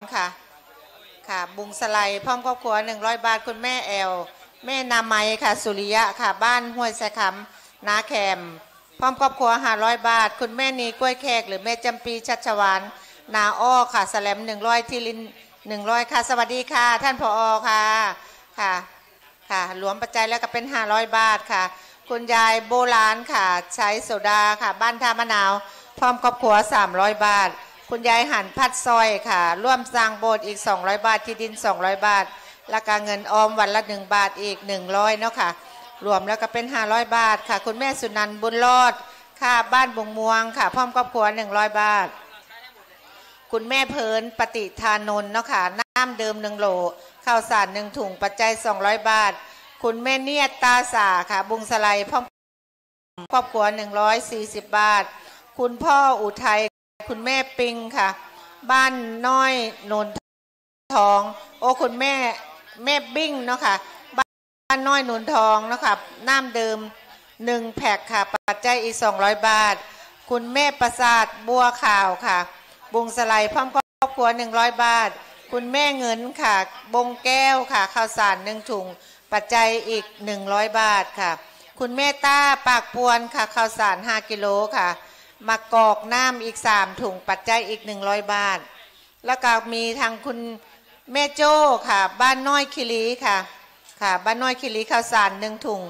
ค่ะค่ะบุงสไลพร้อมครอบครัว100 บาทคุณแม่แอลแม่นาไมค่ะสุริยะค่ะบ้านห้วยไซคำนาแคมพร้อมครอบครัว500 บาทคุณแม่นีกล้วยแขกหรือแม่จำปีชัชวานนาอ้อค่ะแสลม100ที่ลิน100ค่ะสวัสดีค่ะท่านผอ.ค่ะค่ะค่ะรวมปัจจัยแล้วก็เป็น500 บาทค่ะคุณยายโบราณค่ะใช้โซดาค่ะบ้านท่ามะนาวพร้อมครอบครัว300 บาทคุณยายหันพัดซอยค่ะร่วมสร้างโบสถ์อีก200 บาทที่ดิน200 บาทและการเงินออมวันละ1 บาทอีก100เนาะค่ะรวมแล้วก็เป็น500 บาทค่ะคุณแม่สุนันท์บุญรอดค่ะบ้านบุงม่วงค่ะพร้อมครอบครัว100 บาทคุณแม่เพลินปฏิทานนท์เนาะค่ะน้ำเดิม1 โหลข้าวสาร1 ถุงปัจจัย200 บาทคุณแม่เนียดตาสาค่ะบุงสไลพร้อมครอบครัว140 บาทคุณพ่ออุทัยคุณแม่ปิงค่ะบ้านน้อยนนทองโอ้คุณแม่บิ้งเนาะค่ะบ้านน้อยนนทองเนาะค่ะน้ำเดิม1 แพ็คค่ะปัจจัยอีก200 บาทคุณแม่ประสาทบัวขาวค่ะบุงสไลพร้อมครอบครัว100 บาทคุณแม่เงินค่ะบงแก้วค่ะข้าวสาร1 ถุงปัจจัยอีก100 บาทค่ะคุณแม่ต้าปากปวนค่ะข้าวสาร5 กิโลค่ะมะกอกน้ำอีก3 ถุงปัจจัยอีก100 บาทแล้วก็มีทางคุณแม่โจ้ค่ะบ้านน้อยคิรีค่ะค่ะบ้านน้อยคิรีข้าวสาร1 ถุง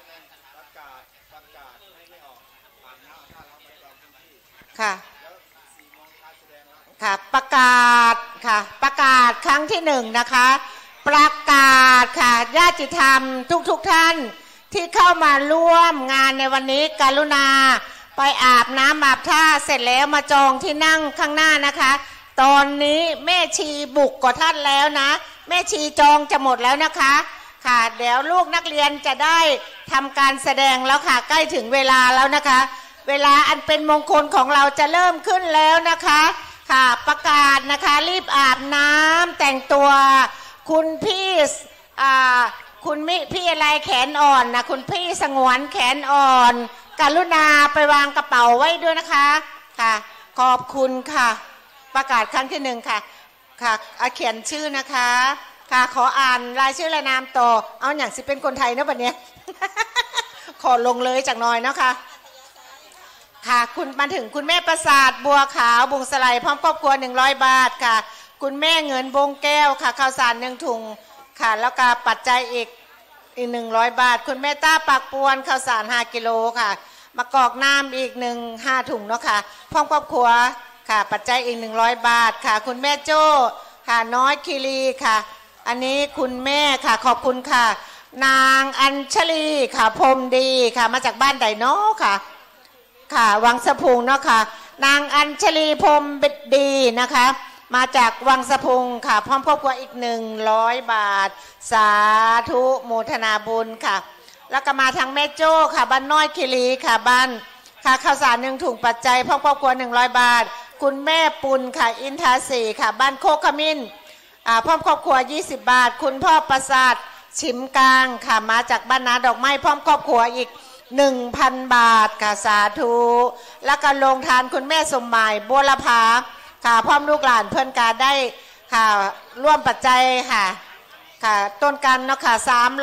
ค่ะค่ะประกาศค่ะประกาศครั้งที่1นะคะประกาศค่ะญาติธรรมทุกท่านที่เข้ามาร่วมงานในวันนี้กรุณาไปอาบน้ำอาบท่าเสร็จแล้วมาจองที่นั่งข้างหน้านะคะตอนนี้แม่ชีบุกกับท่านแล้วนะแม่ชีจองจะหมดแล้วนะคะค่ะเดี๋ยวลูกนักเรียนจะได้ทำการแสดงแล้วค่ะใกล้ถึงเวลาแล้วนะคะเวลาอันเป็นมงคลของเราจะเริ่มขึ้นแล้วนะคะค่ะประกาศนะคะรีบอาบน้ำแต่งตัวคุณพี่คุณพี่อะไรแขนอ่อนนะคุณพี่สงวนแขนอ่อนกรุณาไปวางกระเป๋าไว้ด้วยนะคะค่ะขอบคุณค่ะประกาศครั้งที่1ค่ะค่ะเขียนชื่อนะคะค่ะขออ่านรายชื่อรายนามต่อเอาอย่างสิเป็นคนไทยนะวันนี้ ขอลงเลยจากน้อยเนาะค่ะค่ะคุณมาถึงคุณแม่ประสาทบัวขาวบุงสไลพร้อมครอบครัว100 บาทค่ะคุณแม่เงินบงแก้วค่ะข้าวสาร1 ถุงค่ะแล้วก็ปัจจัยอีก100 บาทคุณแม่ต้าปากปวนข้าวสาร5 กิโลค่ะมะกอกน้ำอีก5 ถุงเนาะค่ะพร้อมครอบครัวค่ะปัจจัยอีก100 บาทค่ะคุณแม่โจ้ค่ะน้อยคีรีค่ะอันนี้คุณแม่ค่ะขอบคุณค่ะนางอัญชลีค่ะพรมดีค่ะมาจากบ้านไดโน่ค่ะค่ะวังสะพุงเนาะค่ะนางอัญชลีพรมดีนะคะมาจากวังสะพุงค่ะพร้อมครอบครัวอีก100 บาทสาธุโมทนาบุญค่ะแล้วก็มาทางแม่โจ้ค่ะบ้านน้อยคีรีค่ะบ้านค่ะข้าวสาร1 ถุงปัจจัยพร้อมครอบครัว100 บาทคุณแม่ปุณค่ะอินทาสีค่ะบ้านโคกขมิ้นพร้อมครอบครัว20 บาทคุณพ่อประสาทชิมกลางค่ะมาจากบ้านนาดอกไม้พร้อมครอบครัวอีก1,000 บาทค่ะสาธุแล้วก็ลงทานคุณแม่สมหมายบัวละพาค่ะพร้อมลูกหลานเพื่อนการได้ค่ะร่วมปัจจัยค่ะค่ะต้นกันเนาะค่ะ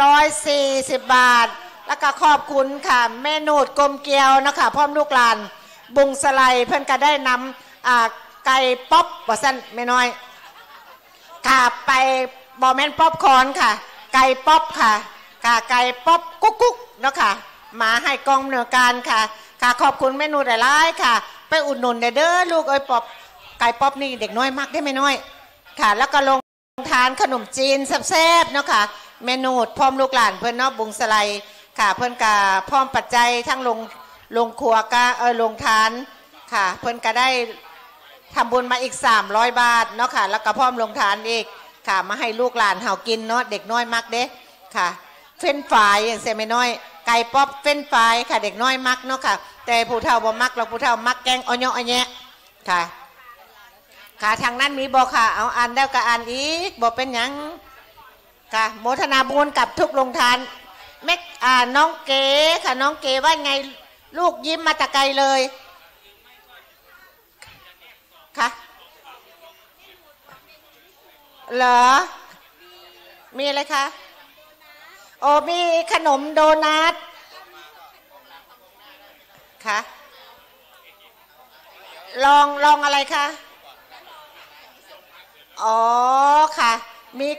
340 บาทแล้วก็ขอบคุณค่ะแม่นูดกลมเกลียวเนาะค่ะพร้อมลูกหลานบุงสไลเพื่อนก็ได้นำไก่ป๊อปว่าสั้นไม่น้อยค่ะไปบอแมนป๊อปคอนค่ะไก่ป๊อปค่ะค่ะไก่ป๊อปกุ๊กกุ๊กเนาะค่ะมาให้กองเหนือการค่ะค่ะขอบคุณแม่นูดหลายๆค่ะไปอุดหนุนเด้อลูกเอ้ยป๊อปไก่ป๊อปนี่เด็กน้อยมากได้ไม่น้อยค่ะแล้วก็ลงทานขนมจีนแซ่บๆเนาะค่ะเมนูพร้อมลูกหลานเพื่อนเนาะบุงสไลค่ะเพื่อนกาพร้อมปัจจัยทั้งลงครัวก็ลงทานค่ะเพื่อนก็ได้ทำบุญมาอีก300 บาทเนาะค่ะแล้วก็พร้อมลงทานอีกค่ะมาให้ลูกหลานเห่ากินเนาะเด็กน้อยมักเด้ค่ะเฟ้นฝายอย่างเสียไม่น้อยไก่ป๊อปเฟ้นฝายค่ะเด็กน้อยมักเนาะค่ะแต่ผู้เฒ่าบ่มักเราผู้เฒ่ามักแกงอ้อยอ้อยแยะค่ะค่ะทางนั้นมีบอกค่ะเอาอ่านแล้วก็อ่านอีกบอกเป็นยังค่ะโมทนาบุญกับทุกลงทานแม่น้องเก๋ค่ะน้องเก๋ว่าไงลูกยิ้มมาแต่ไกลเลยค่ะเหรอมีอะไรคะโอ้มีขนมโดนัทค่ะลองอะไรคะอ๋อค่ะมี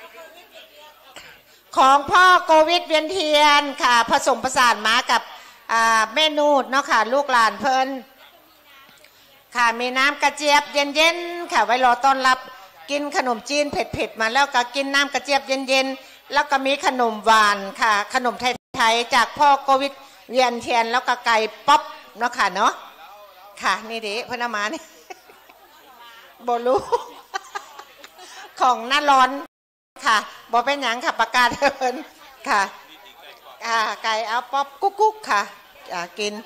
ของพ่อโควิดเวียนเทียนค่ะผสมผสานมากับแม่นูดเนาะค่ะลูกหลานเพิ่นค่ะมีน้ำกระเจี๊ยบเย็นๆค่ะไว้รอต้อนรับกินขนมจีนเผ็ดๆมาแล้วก็กินน้ำกระเจี๊ยบเย็นๆแล้วก็มีขนมหวานค่ะขนมไทยๆจากพ่อโควิดเวียนเทียนแล้วก็ไก่ป๊อปเนาะค่ะเนาะค่ะนี่ดิพนมานี่บรู้ของหน้าร้อนค่ะบอเป็นหยังค่ะประกาศเพิ่นค่ะไก่เอาป๊อปกุ๊กค่ะกิน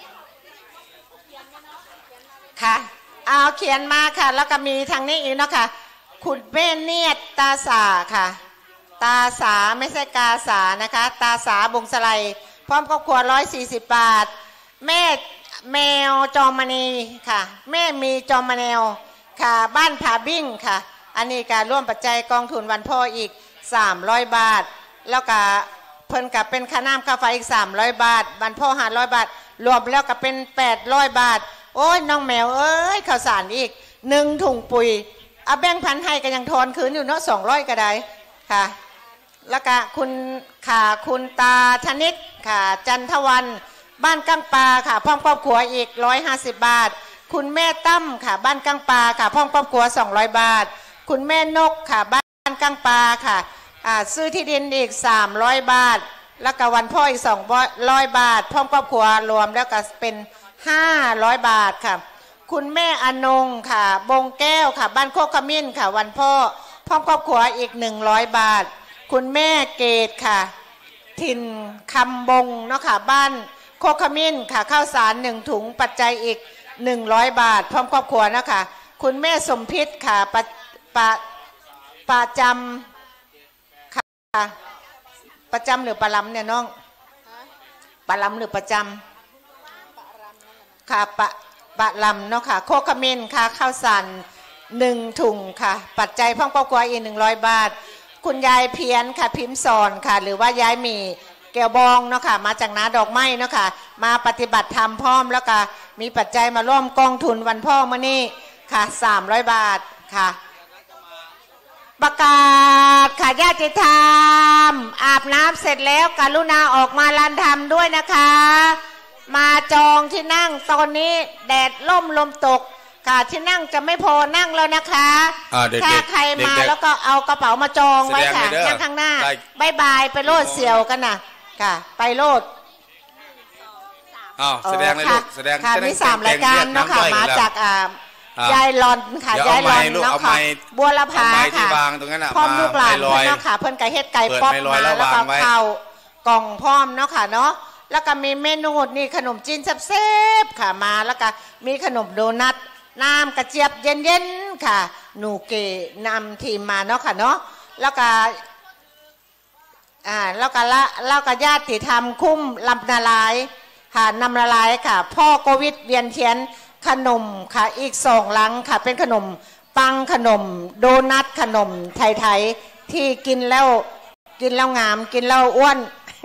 ค่ะเอาเขียนมาค่ะแล้วก็มีทางนี้อีกเนาะค่ะคุณแม่เนียดตาสาค่ะตาสาไม่ใช่กาสานะคะตาสาบงสไลพร้อมครอบครัว140 บาทแม่แมวจอมณีค่ะแม่มีจอมแมวค่ะบ้านผาบิ้งค่ะอันนี้การร่วมปัจจัยกองทุนวันพ่ออีก300 บาทแล้วก็เพิ่นกับเป็นค่าน้ำค่าไฟอีก300 บาทวันพ่อ500 บาทรวมแล้วก็เป็น800 บาทโอ้ยน้องแมวเอ้ยข้าวสารอีก1 ถุงปุ๋ยเอาแบ่งพันให้ก็ยังทอนคืนอยู่เนาะ200ก็ได้ค่ะแล้วก็คุณตาธนิตค่ะจันทวันบ้านกั้งปลาค่ะพร้อมครอบครัวอีก150 บาทคุณแม่ตั้มค่ะบ้านกั้งปลาค่ะพร้อมครอบครัว200 บาทคุณแม่นกค่ะบ้านกั้งปลาค่ะซื้อที่ดินอีก300 บาทแล้วก็วันพ่ออีก200 บาทพร้อมครอบครัวรวมแล้วก็เป็น500 บาทค่ะคุณแม่อนงค่ะบงแก้วค่ะบ้านโคกขมิ้นค่ะวันพ่อพร้อมครอบครัวอีก100 บาทคุณแม่เกตค่ะถิ่นคำบงเนาะค่ะบ้านโคกขมิ้นค่ะข้าวสาร1 ถุงปัจจัยอีก100 บาทพร้อมครอบครัวนะคะคุณแม่สมพิษค่ะประจำค่ะประจำหรือประลำเนี่ยน้องประลำหรือประจำค่ะประลำเนาะค่ะโคกขมิ้นค่ะข้าวสาร1 ถุงค่ะปัจจัยพร้อมครอบครัวอีก100 บาทคุณยายเพียนค่ะพิมพ์สอนค่ะหรือว่ายายหมี่แก้วบองเนาะค่ะมาจากนาดอกไม้เนาะค่ะมาปฏิบัติธรรมพร้อมแล้วก็มีปัจจัยมาร่วมกองทุนวันพ่อมื้อนี้ค่ะ300 บาทค่ะประกาศค่ะญาติธรรมอาบน้ำเสร็จแล้วกรุณาออกมาลานธรรมด้วยนะคะมาจองที่นั่งตอนนี้แดดล่มลมตกค่ะที่นั่งจะไม่พอนั่งแล้วนะคะถ้าใครมาแล้วก็เอากระเป๋ามาจองไว้ค่ะนั่งข้างหน้าบายบายไปโลดเสี่ยวกันนะค่ะไปโลดแสดงเลยลูกแสดงค่ะมี3 รายการเนาะค่ะมาจากยายหลอนค่ะยายหลอนเนาะค่ะบัวละพาค่ะพร้อมลูกหลานเนาะค่ะเพิ่นไก่เฮ็ดไก่ป๊อปมาแล้วก็ข้าวกล่องพร้อมเนาะค่ะเนาะแล้วก็มีเมนูนี่ขนมจีนแซ่บๆค่ะมาแล้วก็มีขนมโดนัทน้ำกระเจี๊ยบเย็นๆค่ะหนูเกนำทีมมาเนาะค่ะเนาะแล้วก็ญาติธรรมคุ้มลำนาลายค่ะนำละลายค่ะพ่อโควิดเวียนเทียนขนมค่ะอีก2 ลังค่ะเป็นขนมปังขนมโดนัทขนมไทยๆที่กินแล้วงามกินแล้วอ้วน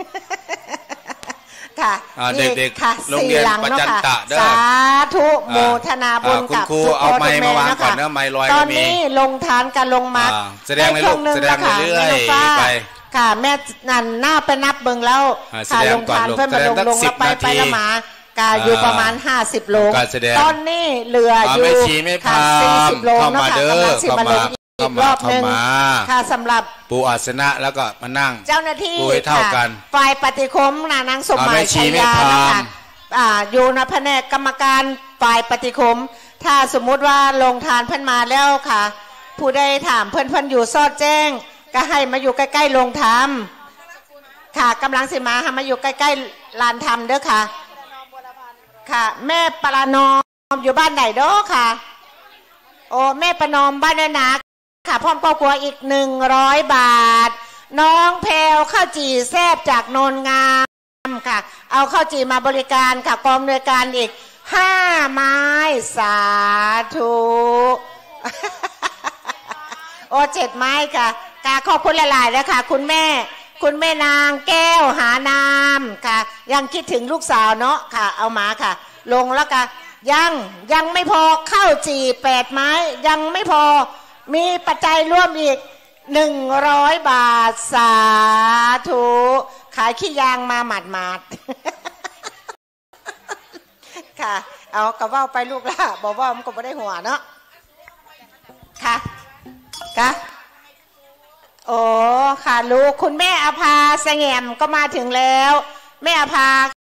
ค่ะเด็กๆโรงเรียนประจันตะสาธุโมทนาบุญกับทุกเอาไม้มาวางก่อนเนื้อไม้ลอยตอนนี้ลงทานกันลงมาแสดงในลูกแสดงเรื่อยๆไปค่ะแม่นั่นหน้าไปนับเบิ่งแล้วค่ะลงทานเพื่อนมาลงแล้วไปละหมากาอยู่ประมาณ50 โลตอนนี้เหลืออยู่ค่ะ40 โลนะคะกำลังสิมาลงอีกรอบนึงค่ะสำหรับปูอาสนะแล้วก็มานั่งเจ้าหน้าที่ค่ะฝ่ายปฏิคมนางสมหมายชัยยานะคะอยู่ในแผนกกรรมการฝ่ายปฏิคมถ้าสมมุติว่าลงทานเพิ่นมาแล้วค่ะผู้ใดถามเพิ่นอยู่ซอดแจ้งก็ให้มาอยู่ใกล้ๆลงธรรมค่ะกำลังสิมามาอยู่ใกล้ๆลานธรรมเด้อค่ะค่ะแม่ปรานอมอยู่บ้านไหนเด้อค่ะโอ้แม่ประนอมบ้านนาค่ะพร้อมครอบครัวอีก100 บาทน้องแพลวข้าวจี่แซ่บจากโนนงามค่ะเอาข้าวจี่มาบริการค่ะกองบริการอีก5 ไม้สาธุโอ้7 ไม้ค่ะกาขอบคุณหลายๆนะคะคุณแม่นางแก้วหานามค่ะยังคิดถึงลูกสาวเนาะค่ะเอามาค่ะลงแล้วก็ยังไม่พอข้าวจี่8 ไม้ยังไม่พอมีปัจจัยร่วมอีก100 บาทสาธุขายขี้ยางมาหมาดๆค่ะเอากระเว้าไปลูกละบอกว่ามันก็ไม่ได้หัวเนาะค่ะโอ้ค่ะลูกคุณแม่อภาแสงแหมก็มาถึงแล้วแม่อภา